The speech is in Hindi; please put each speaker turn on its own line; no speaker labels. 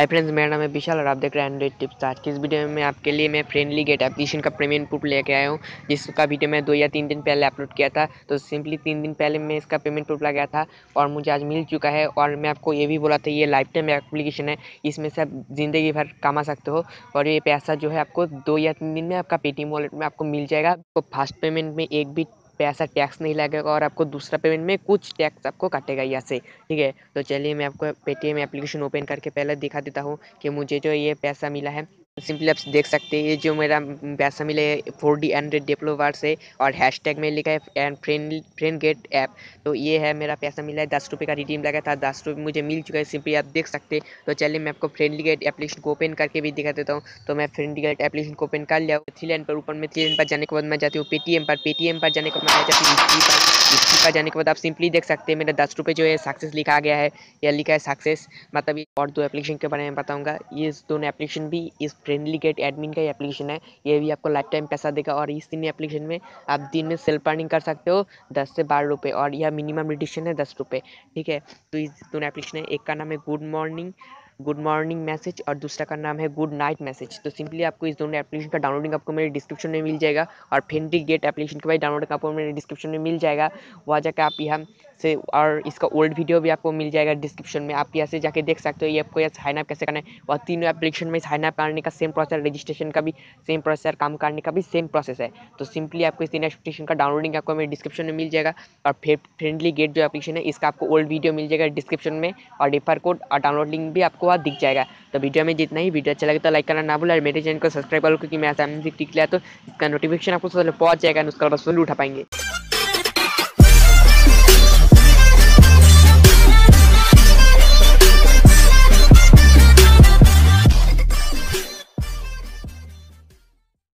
हाय फ्रेंड्स, मेरा नाम है विशाल और आप देख रहे हैं एंड्रॉइड टिप्स। आज की इस वीडियो में मैं आपके लिए फ्रेंडली गेट एप्लीकेशन का पेमेंट प्रूफ लेके आया हूँ, जिसका वीडियो मैं 2 या 3 दिन पहले अपलोड किया था। तो सिंपली 3 दिन पहले मैं इसका पेमेंट प्रूफ लगाया था और मुझे आज मिल चुका है। और मैं आपको ये भी बोला था, ये लाइफ टाइम एप्लीकेशन है, इसमें से आप ज़िंदगी भर कमा सकते हो। और ये पैसा जो है आपको 2 या 3 दिन में आपका पेटीएम वॉलेट में आपको मिल जाएगा। आपको फर्स्ट पेमेंट में एक भी पैसा टैक्स नहीं लगेगा और आपको दूसरा पेमेंट में कुछ टैक्स आपको काटेगा यहाँ से। ठीक है, तो चलिए मैं आपको पेटीएम एप्लीकेशन ओपन करके पहले दिखा देता हूँ कि मुझे जो ये पैसा मिला है। सिंपली आप देख सकते हैं, ये जो मेरा पैसा मिला है 4D एंड्रॉइड डेवलपर से, और हैशटैग में लिखा है एंड फ्रेंड गेट ऐप। तो ये है मेरा पैसा मिला है। 10 रुपये का रिडीम लगा था, 10 रुपये मुझे मिल चुका है, सिंपली आप देख सकते हैं। तो चलिए मैं आपको फ्रेंडली गेट एप्लीकेशन को ओपन करके भी दिखा देता हूँ। तो मैं फ्रेंडली गेट एप्लीकेशन को ओपन कर लिया। थ्री लाइन पर ऊपर में 3 लाइन पर जाने के बाद मैं जाती हूँ पेटीएम पर। पेटीएम पर जाने के बाद मैं जाती हूँ हिस्ट्री पर जाने के बाद आप सिंपली देख सकते हैं मेरे 10 रुपये जो है सक्सेस लिखा गया है, या लिखा है सक्सेस। मतलब ये और 2 एप्लीकेशन के बारे में बताऊंगा। ये दोनों एप्लीकेशन भी इस फ्रेंडली गेट एडमिन का ही एप्लीकेशन है। ये भी आपको लाइफ टाइम पैसा देगा और इस तीन एप्लीकेशन में आप दिन में सेल्फ अर्निंग कर सकते हो 10 से 12 रुपये, और यह मिनिमम रिडिक्शन है 10 रुपये। ठीक है, तो इस दोनों एप्लीकेशन है, एक का नाम है गुड मॉर्निंग मैसेज और दूसरा का नाम है गुड नाइट मैसेज। तो सिंपली आपको इस दोनों एप्लीकेशन का डाउनलोडिंग आपको मेरे डिस्क्रिप्शन में मिल जाएगा, और फ्रेंडली गेट एप्लीकेशन का भाई डाउनलोडिंग आपको मेरे डिस्क्रिप्शन में मिल जाएगा। वहाँ जाकर आप यहाँ से, और इसका ओल्ड वीडियो भी आपको मिल जाएगा डिस्क्रिप्शन में, आप यहाँ से जाके देख सकते हो ये आपको यहाँ साइन अप कैसे करना है। और तीनों एप्लीकेशन में साइन अप करने का सेम प्रोसेस, रजिस्ट्रेशन का भी सेम प्रोसेस, काम करने का भी सेम प्रोसेस है। तो सिंपली आपको इस तीन एप्लीकेशन का डाउनलोडिंग आपको मेरे डिस्क्रिप्शन में मिल जाएगा। और फिर फ्रेंडली गेट जो एप्लीकेशन है, इसका आपको ओल्ड वीडियो मिल जाएगा डिस्क्रिप्शन में, और रेफर कोड और डाउनलोड लिंक भी आपको वहाँ दिख जाएगा। तो वीडियो में जितना ही, वीडियो अच्छा लगे तो लाइक करना ना भूलें, और मेरे चैनल को सब्सक्राइब करो, क्योंकि मैं ऐसा म्यूजिक टिक लिया तो इसका नोटिफिकेशन आपको सबसे पहले पहुंच जाएगा, उसका बस उठा पाएंगे।